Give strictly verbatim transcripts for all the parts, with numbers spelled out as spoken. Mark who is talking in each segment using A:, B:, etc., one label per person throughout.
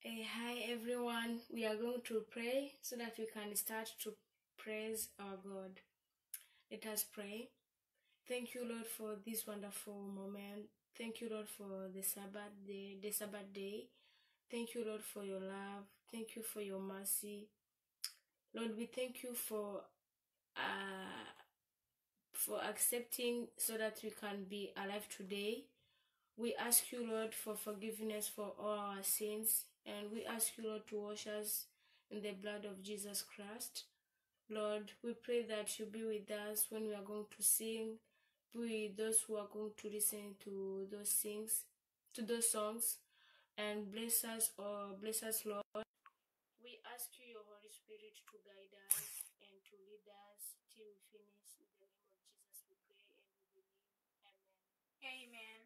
A: Hey, hi everyone. We are going to pray so that we can start to praise our God. Let us pray. Thank you, Lord, for this wonderful moment. Thank you, Lord, for the Sabbath day, the Sabbath day. Thank you, Lord, for your love. Thank you for your mercy. Lord, we thank you for uh, for accepting so that we can be alive today. We ask you, Lord, for forgiveness for all our sins, and we ask you, Lord, to wash us in the blood of Jesus Christ. Lord, we pray that you be with us when we are going to sing, be with those who are going to listen to those things, to those songs, and bless us, or bless us, Lord. We ask you, your Holy Spirit, to guide us and to lead us till we finish. In the name of Jesus, we pray and we believe. Amen.
B: Amen.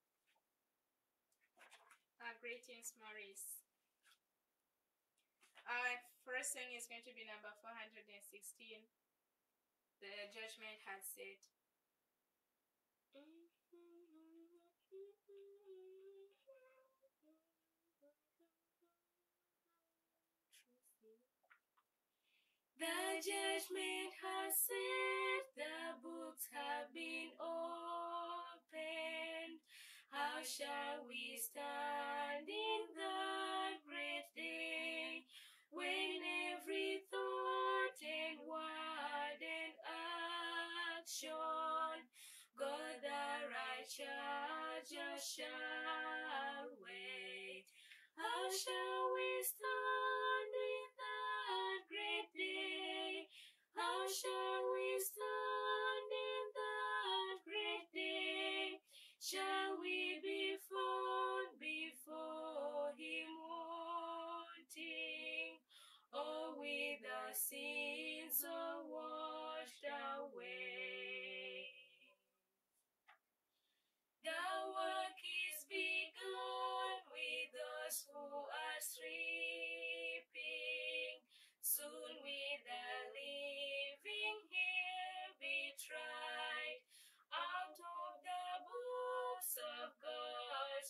B: Uh, greetings, Maurice. Our first song is going to be number four hundred sixteen. The Judgment Has Set. The judgment has set, the books have been opened. How shall we stand in that great day, when every thought and word and action God the righteous just shall wait? How shall we stand in that great day? How shall we stand in that great day? Shall we be found before him wanting, or with our sins all washed away? The work is begun with those who are sleeping. Soon will the living here be tried. Out of the books of God's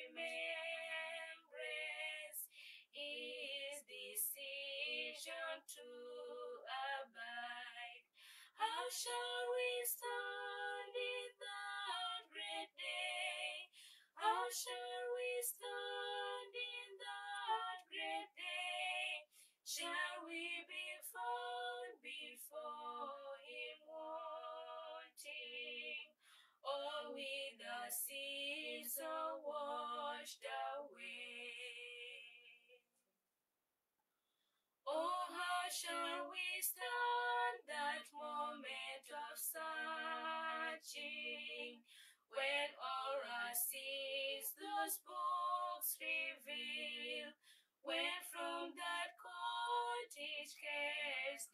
B: remembrance is decision to abide. How shall we stand in that great day? How shall we stand in that great day? Shall we be found before him wanting, or with our sins all washed away? Oh, how shall we stand that moment of searching, when all our sins those books reveal, when from that court each case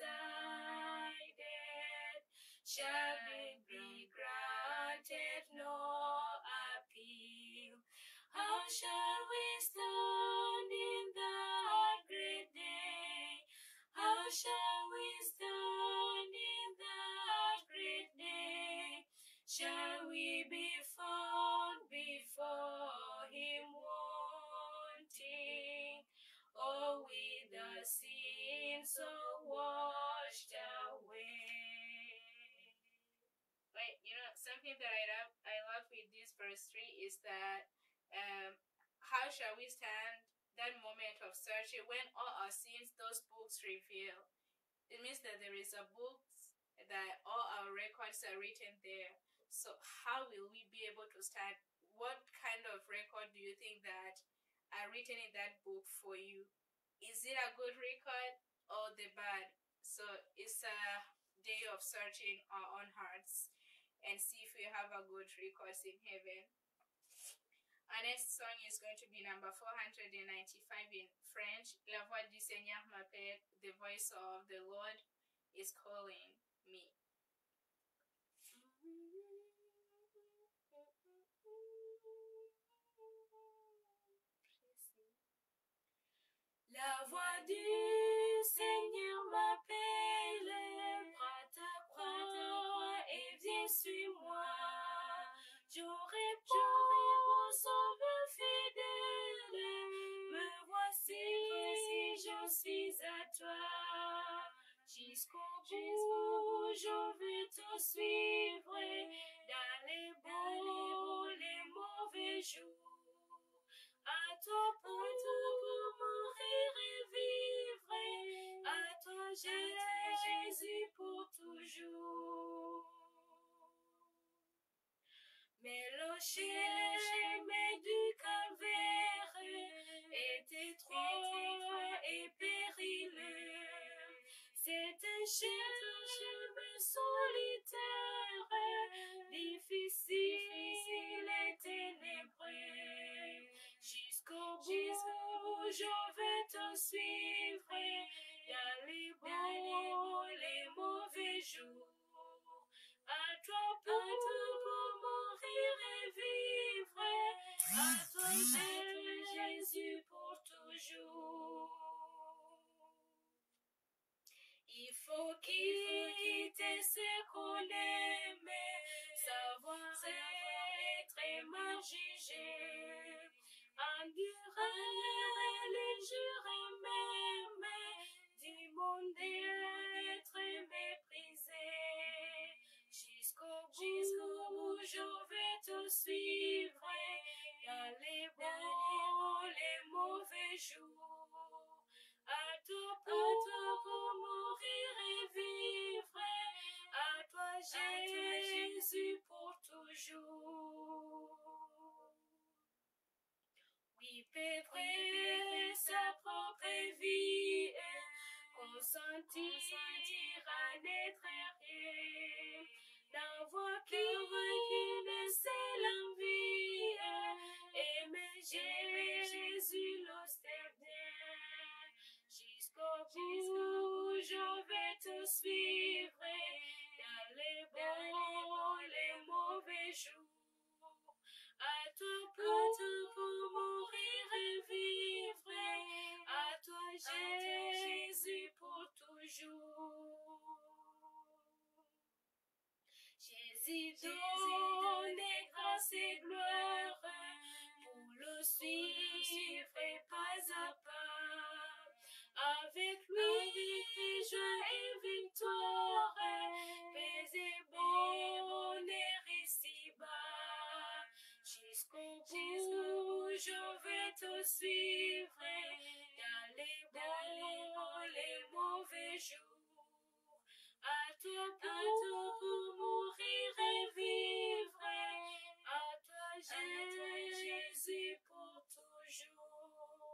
B: decided, shall it be granted no appeal? How shall we stand in that great day? How shall we stand in that great day? Shall we be found before him wanting, or with our sins all washed away? Wait, you know, something that I love, I love with this verse three is that um, how shall we stand that moment of searching when all our sins, those books reveal? It means that there is a book that all our records are written there. So how will we be able to stand? What kind of record do you think that are written in that book for you? Is it a good record or the bad? So it's a day of searching our own hearts and see if we have a good records in heaven. Our next song is going to be number four hundred ninety-five in French. La voix du Seigneur m'appelle. The voice of the Lord is calling me. La voix du Seigneur m'appelle. Prends ta croix et viens suis-moi. Je réponds au Sauveur fidèle. Me suis à toi. Jusqu'au bout, je vais te suivre dans les beaux, les mauvais jours. À toi pour mourir et vivre, à toi Jésus pour toujours. Mais le chemin du calvaire était trop et périlleux. C'est un chemin solitaire, difficile et ténébreux. Jusqu'au bout, je vais te suivre dans les beaux, les mauvais jours. À toi pour mourir et vivre, à toi Jésus pour toujours. Il faut quitter ce qu'on aime, savoir être mal jugé, endurer les jours même du monde être méprisé. Jusqu'au bout, je vais te suivre dans les bons, les mauvais jours. À toi pour mourir et vivre, à toi Jésus pour toujours. Oui, préparer sa propre vie, consentir à n'être rien, d'avoir qui ne sait l'envie, aimer Jésus l'austérien. Jusqu'au bout, je vais te suivre dans les bons, les mauvais jours. À toi pour mourir et vivre, à toi Jésus pour toujours. Jésus donne grâce et gloire pour le suivre pas à pas. Avec lui, joie et victoire, paix et bonheur ici-bas. Jusqu'au bout, je vais te suivre dans les bons, les mauvais jours. À toi pour mourir et vivre, à toi Jésus pour toujours.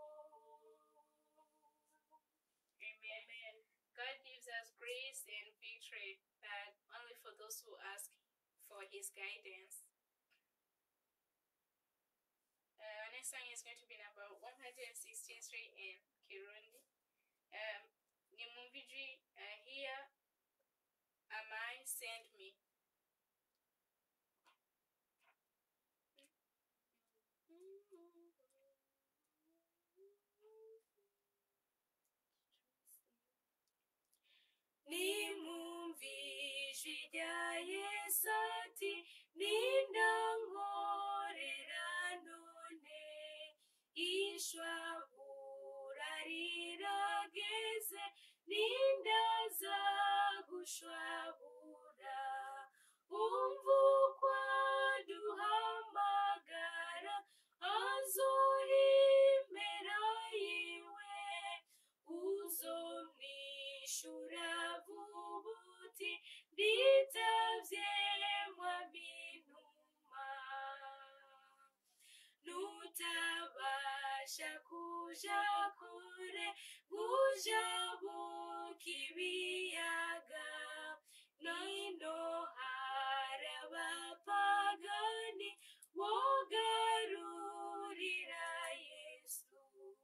B: Amen. God gives us grace and victory, but only for those who ask for His guidance. Uh, our next song is going to be number one hundred sixty-three in Kirundi. Um, Nimumviji, uh, here am I, send me. Nimumviji rya Yesu ati nindangorera none ishwabura rirageze nindaza gushwabura umvukwa duhamagara azohimera yiwe uzomwishura vubuti nditavye mwabinuma nutabasha kuja kure gujabuka ibiyaga noino hari abapagani wogarurira Yesu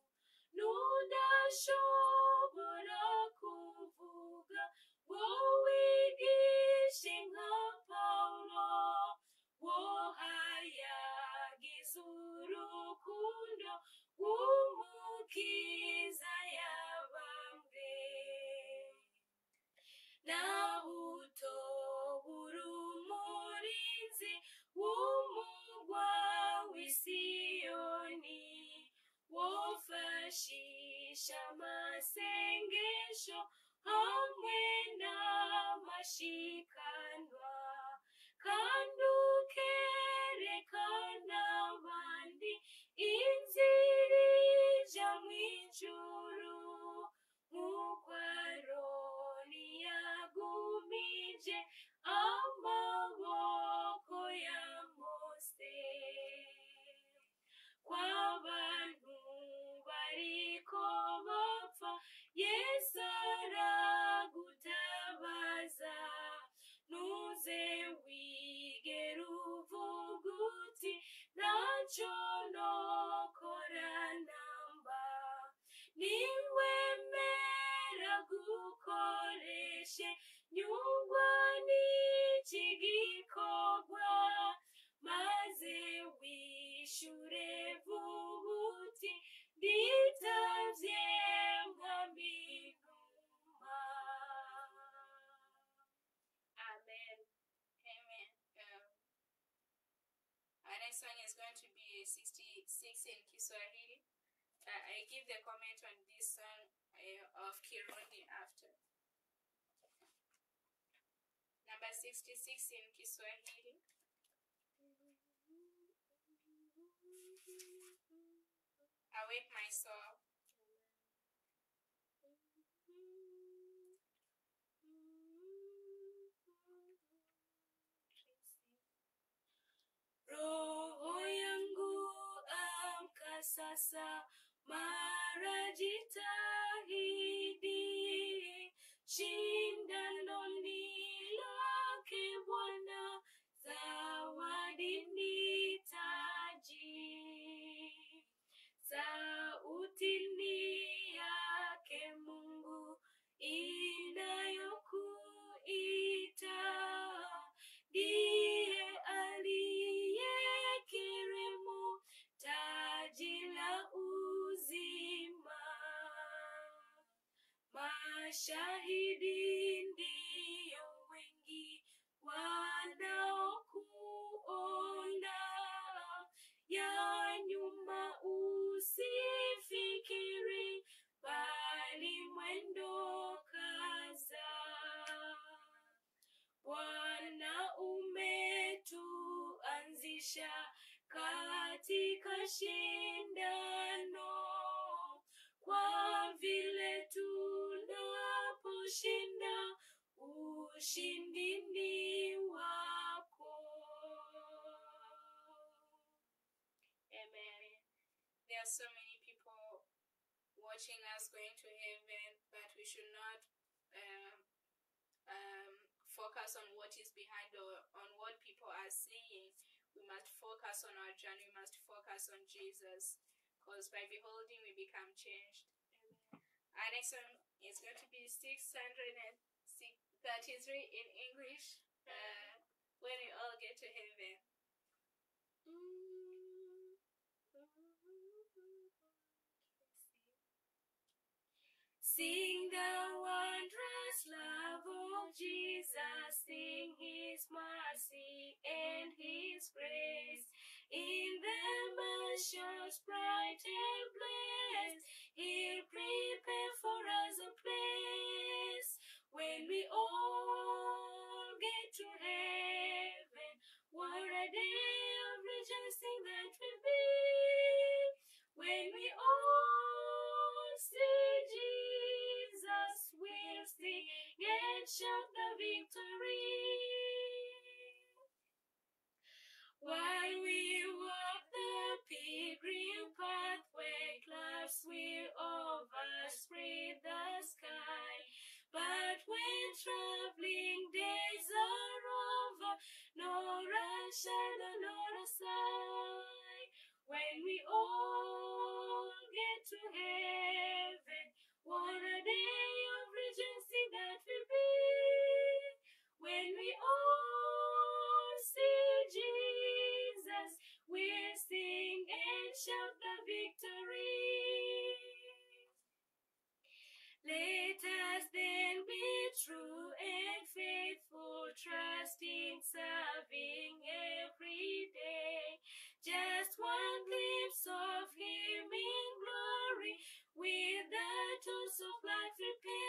B: nudashobora kuvuga wowigishe nka Paulo wohayagiza urukundo w'umukiza yabambwe naho utobura umurinzi w'umugwa w'Isiyoni wofashisha amase masengesho hamwe n'amashikanwa kandi ukerekana abandi inzira ija mu ijuru nk'uko Aroni yagumije amaboko ya Mose. Kw'abantu bariko bapfa Yesu aragutabaza, ntuze wigera uvuga uti ntacyo nokora namba. Niwemera gukoreshe nyungwa n'iki gikorwa, maze wishure vuba uti nditavye Mwami numa. Amen. Amen. Um, our next song is going to be sixty-six in Kiswahili. Uh, I give the comment on this song uh, of Kirundi after. Number sixty-six in Kiswahili. Awake my soul. Roho yangu amka sasa, mara jitahidi, shindano ni lake Bwana, zawadi ni taji. Sauti ni yake Mungu inayokuita, ndiye aliyekirimu taji la uzima. Mashahidi ndiyo wengi wanaokuona, ya nyuma usifikiri, bali mwendo kaza. Bwana umetuanzisha katika shindano, kwa vile tunaposhinda ushindi ni wako. Amen. There are so many people watching us going to heaven, but we should not um, um, focus on what is behind or on what people are saying. We must focus on our journey. We must focus on Jesus, because by beholding we become changed. Amen. Our next one is going to be six hundred thirty-three in English. Uh, when we all get to heaven. Sing the wondrous love of Jesus, sing his mercy and his grace. In the mansions bright and blessed, he'll prepare for us a place. When we all get to heaven, what a day of rejoicing that will be. When we all see Jesus, we'll sing and shout the victory. While we walk the pilgrim pathway, clouds will overspread the sky. But when traveling days are over, no rush shall the Lord aside. When we all get to heaven, what a day of rejoicing that will be. When we all see Jesus, we'll sing and shout the victory. Let us then be true and faithful, trusting, serving every day. Just one glimpse of him in glory, with the tones of life repair.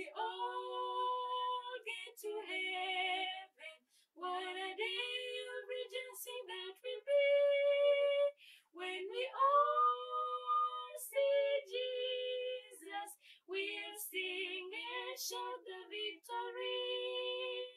B: we all get to heaven, what a day of rejoicing that will be. When we all see Jesus, we'll sing and shout the victory.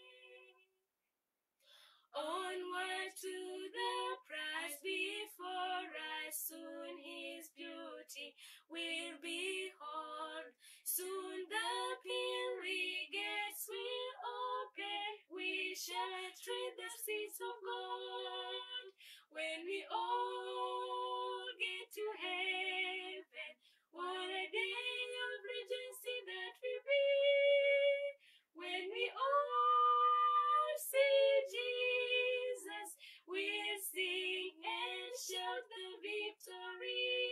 B: Onward to the prize before us, soon His beauty will behold. Soon the pearly gates will open, we shall tread the streets of gold. When we all get to heaven, what a day of rejoicing that will be. When we all see Jesus, we'll sing and shout the victory.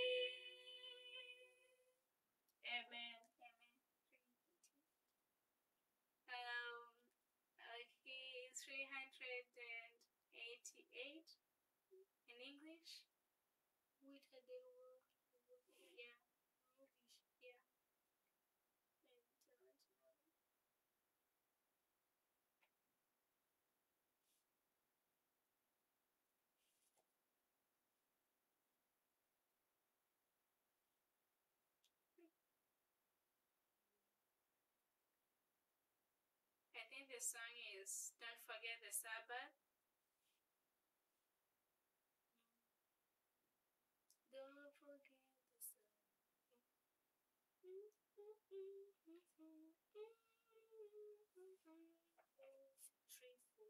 B: Amen. Amen. Um, okay, three hundred eighty-eight in English.
A: With a day work.
B: Yeah,
A: English.
B: yeah. Maybe tell it now. I think the song is Don't Forget the Sabbath.
A: Don't forget the sun. Three, four.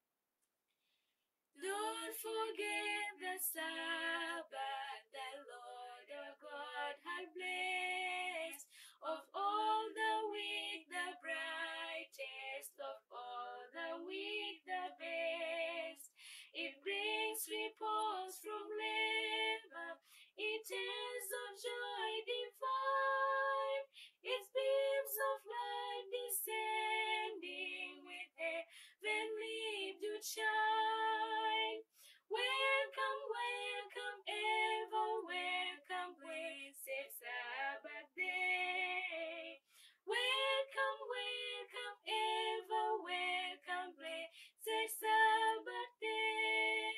B: Don't forget the Sabbath the Lord our God had blessed. Of all the week the brightest, of all the week the best. It brings repose from labor, it tells of joy divine. Its beams of light descending with heavenly dew shine. Welcome, welcome, ever welcome, blessed Sabbath day. Welcome, welcome, ever welcome, blessed Sabbath day.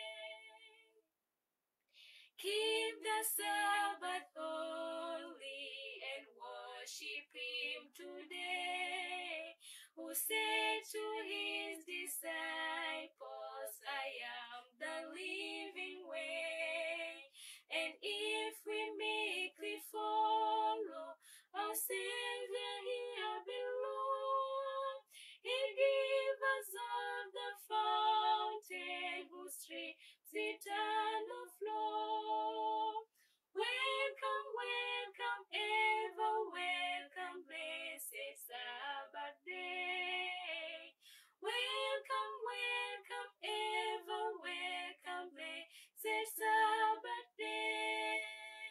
B: Keep the Sabbath holy and worship Him today, who said to His disciples, I am the living way. And if we meekly follow our Savior here below, He'll give us of the fountain whose streams eternal flow. Welcome, welcome, ever welcome, blessed Sabbath day. Welcome, welcome, ever welcome, blessed Sabbath day.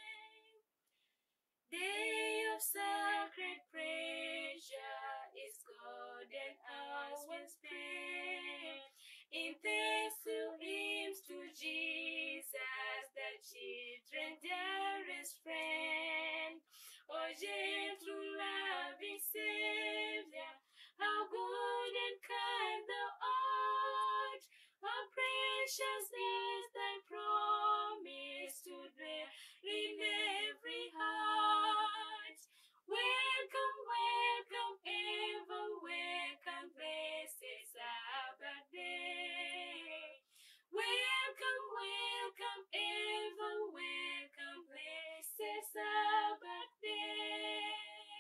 B: Day of sacred pressure is God and ours will spend in thankful hymns to Jesus, the children's dearest friend. O gentle, loving Savior, how good and kind thou art. How precious is thy promise to dwell in every heart. Welcome, welcome, ever welcome, blessed Sabbath day. Welcome, welcome, ever welcome, blessed Sabbath day.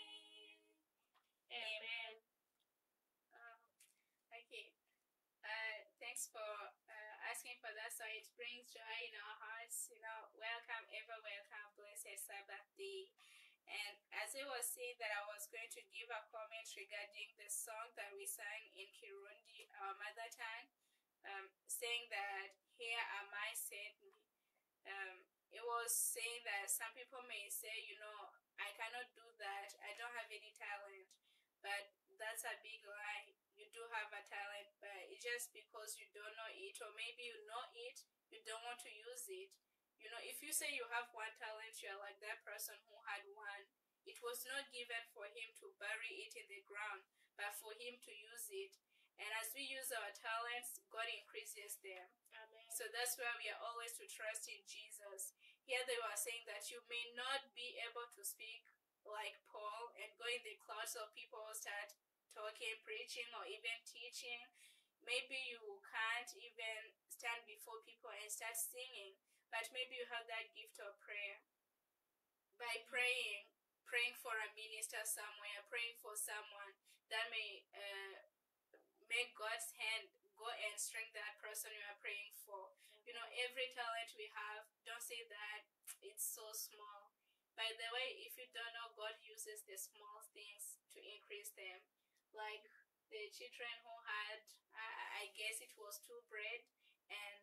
B: Amen. Uh, okay. Uh, thanks for uh, asking for that. So it brings joy in our hearts. You know, welcome, ever welcome, blessed Sabbath day. And as I was saying that I was going to give a comment regarding the song that we sang in Kirundi, our mother tongue, um, saying that here am I, sent me. Um, it was saying that some people may say, you know, I cannot do that. I don't have any talent. But that's a big lie. You do have a talent, but it's just because you don't know it, or maybe you know it, you don't want to use it. You know, if you say you have one talent, you're like that person who had one it was not given for him to bury it in the ground, but for him to use it. And as we use our talents, God increases them.
A: Amen.
B: So that's why we are always to trust in Jesus. Here they were saying that you may not be able to speak like Paul and go in the clouds of people, start talking, preaching, or even teaching. Maybe you can't even stand before people and start singing, but maybe you have that gift of prayer. By praying, praying for a minister somewhere, praying for someone that may uh, make God's hand go and strengthen that person you are praying for. You know, every talent we have, don't say that it's so small. By the way, if you don't know, God uses the small things to increase them. Like the children who had, I, I guess it was two bread, and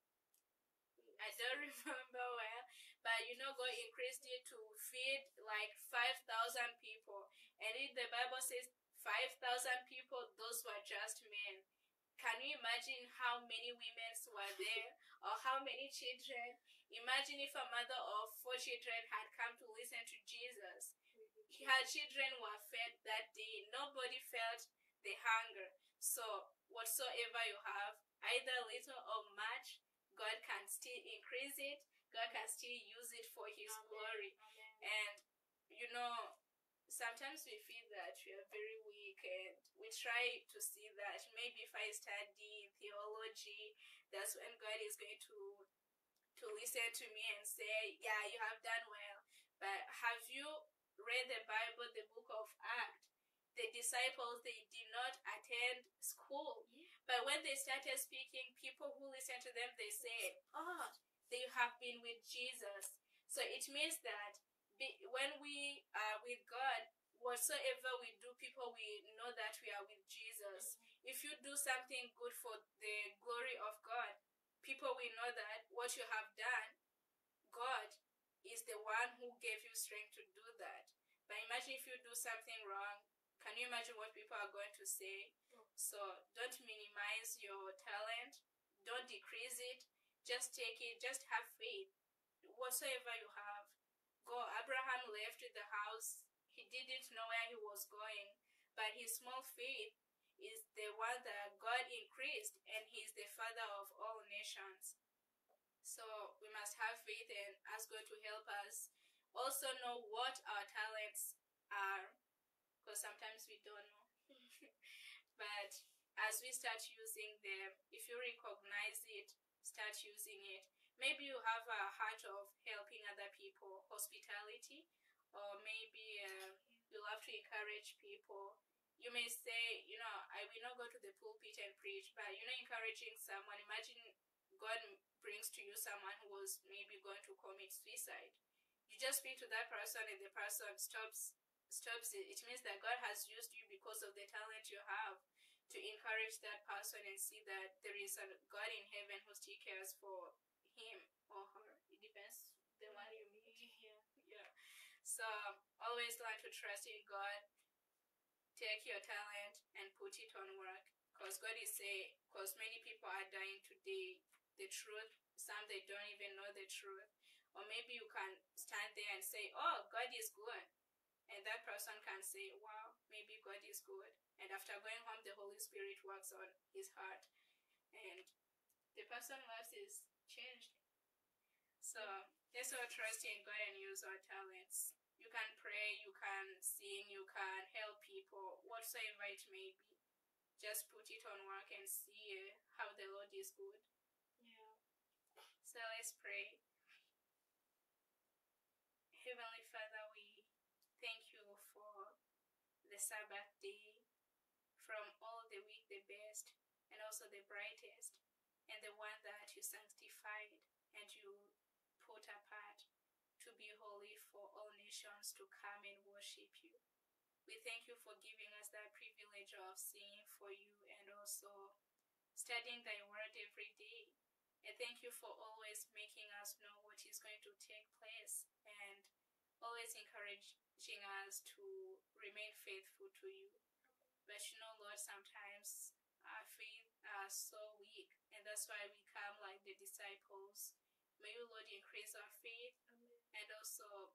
B: I don't remember well, but you know, God increased it to feed like five thousand people. And if the Bible says five thousand people, those were just men. Can you imagine how many women were there, or how many children? Imagine if a mother of four children had come to listen to Jesus. Her children were fed that day. Nobody felt the hunger. So whatsoever you have, either little or much, God can still increase it. God can still use it for His
A: Amen.
B: glory.
A: Amen.
B: And you know, sometimes we feel that we are very weak, and we try to see that maybe if I study theology, that's when God is going to to listen to me and say, yeah, you have done well. But have you read the Bible, the book of Acts? The disciples, they did not attend school.
A: Yeah.
B: But when they started speaking, people who listened to them, they said, oh, they have been with Jesus. So it means that be, when we are with God, whatsoever we do, people will know that we are with Jesus. If you do something good for the glory of God, people will know that what you have done, God is the one who gave you strength to do that. But imagine if you do something wrong, can you imagine what people are going to say? So don't minimize your talent, don't decrease it, just take it, just have faith. Whatsoever you have, go. Abraham left the house, he didn't know where he was going, but his small faith is the one that God increased, and he is the father of all nations. So we must have faith and ask God to help us also know what our talents are, because sometimes we don't know. But as we start using them, if you recognize it, start using it. Maybe you have a heart of helping other people, hospitality, or maybe uh, you love to encourage people. You may say, you know, I will not go to the pulpit and preach, but you know, encouraging someone. Imagine God brings to you someone who was maybe going to commit suicide. You just speak to that person, and the person stops stops it. It means that God has used you because of the talent you have to encourage that person and see that there is a God in heaven who still cares for him or her. It depends the one you meet.
A: Yeah.
B: Yeah. So always learn to trust in God. Take your talent and put it on work, because God is saying, because many people are dying today, the truth, some they don't even know the truth. Or maybe you can stand there and say, oh, God is good, and that person can say, wow, maybe God is good, and after going home, the Holy Spirit works on his heart, and the person's life is changed. So let's all trust in God and use our talents. You can pray, you can sing, you can help people, whatsoever it may be. Just put it on work and see uh, how the Lord is good.
A: Yeah.
B: So let's pray. Heavenly Father, we thank you for the Sabbath day, from all the week the best, and also the brightest, and the one that you sanctified and you put apart to be holy for all nations to come and worship you. We thank you for giving us that privilege of singing for you and also studying thy word every day. And thank you for always making us know what is going to take place and always encouraging us to remain faithful to you. But you know, Lord, sometimes our faith are so weak, and that's why we come like the disciples. May you, Lord, increase our faith.
A: Amen.
B: And also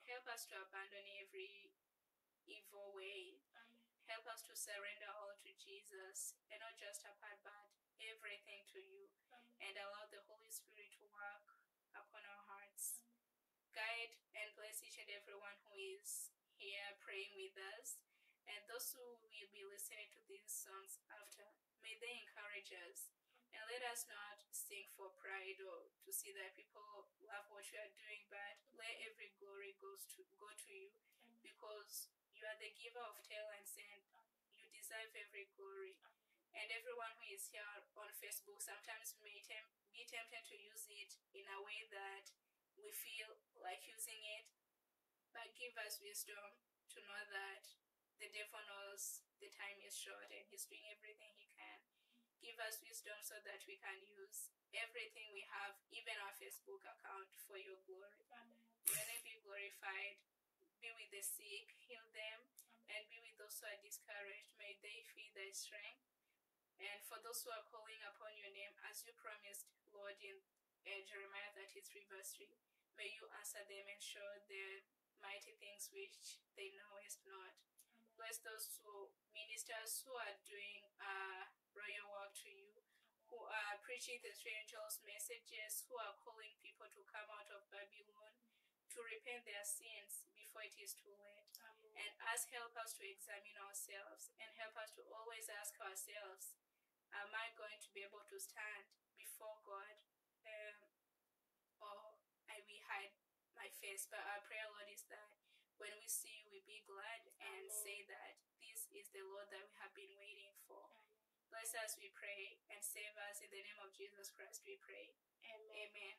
B: help us to abandon every evil way.
A: Amen.
B: Help us to surrender all to Jesus, and not just a part, but everything to you,
A: Amen.
B: and allow the Holy Spirit to work upon our hearts.
A: Amen.
B: Guide and bless each and everyone who is here praying with us, and those who will be listening to these songs after. May they encourage us, and let us not sing for pride or to see that people love what you are doing, but let every glory goes to go to you,
A: Amen.
B: because you are the giver of talents and you deserve every glory. And everyone who is here on Facebook, sometimes may tem- be tempted to use it in a way that we feel like using it, but give us wisdom to know that the devil knows the time is short and he's doing everything he can. Give us wisdom so that we can use everything we have, even our Facebook account, for your glory.
A: Amen.
B: Your name be glorified. Be with the sick, heal them,
A: Amen.
B: and be with those who are discouraged. May they feel thy strength. And for those who are calling upon your name, as you promised, Lord, in uh, Jeremiah thirty-three, verse three, may you answer them and show them mighty things which they knowest not.
A: Amen.
B: Bless those who ministers who are doing uh, royal work to you, who are preaching the three angels' messages, who are calling people to come out of Babylon, to repent their sins before it is too late.
A: Amen.
B: And as help us to examine ourselves, and help us to always ask ourselves, am I going to be able to stand before God, um, or I will hide my face? But our prayer, Lord, is that when we see you, we be glad and
A: Amen.
B: say that this is the Lord that we have been waiting for.
A: Amen.
B: Bless us, we pray, and save us. In the name of Jesus Christ, we pray.
A: Amen.
B: Amen.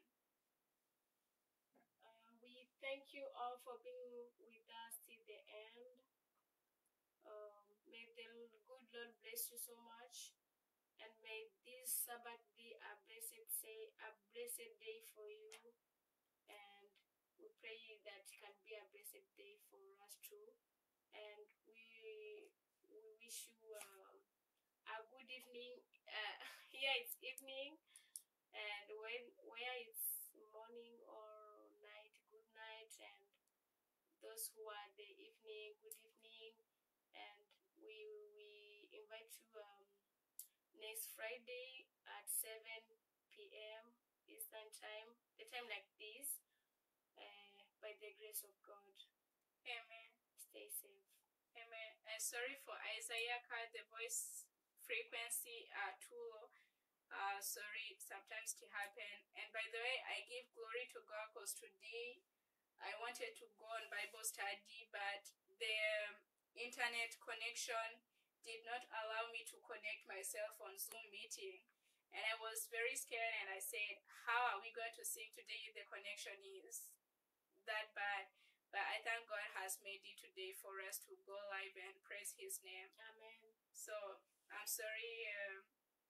A: Uh, we thank you all for being with us till the end. Um, may the good Lord bless you so much, and may this Sabbath be a blessed say a blessed day for you. And we pray that it can be a blessed day for us too. And we we wish you um, a good evening. Uh, here it's evening, and when where it's morning or night, good night. And those who are the evening, good evening. And we we invite you um next Friday at seven p.m. Eastern time, the time like this, uh, by the grace of God.
B: Amen.
A: Stay safe.
B: Amen. And sorry for Isaiah card, the voice frequency uh too low. Uh sorry, sometimes it happen. And by the way, I give glory to God because today I wanted to go on Bible study, but the um, internet connection did not allow me to connect myself on Zoom meeting. And I was very scared, and I said, how are we going to sing today if the connection is that bad? But I thank God has made it today for us to go live and praise his name.
A: Amen.
B: So I'm sorry. Um,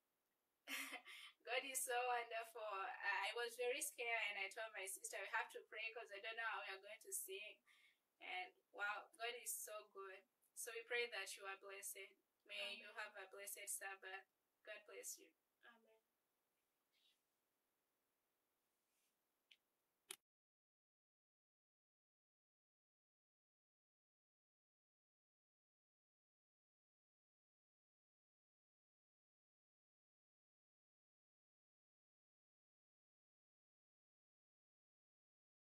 B: God is so wonderful. I was very scared, and I told my sister we have to pray because I don't know how we are going to sing. And wow, God is so good. So we pray that you are blessed. May
A: Amen.
B: you have a blessed Sabbath. God bless you.
A: Amen.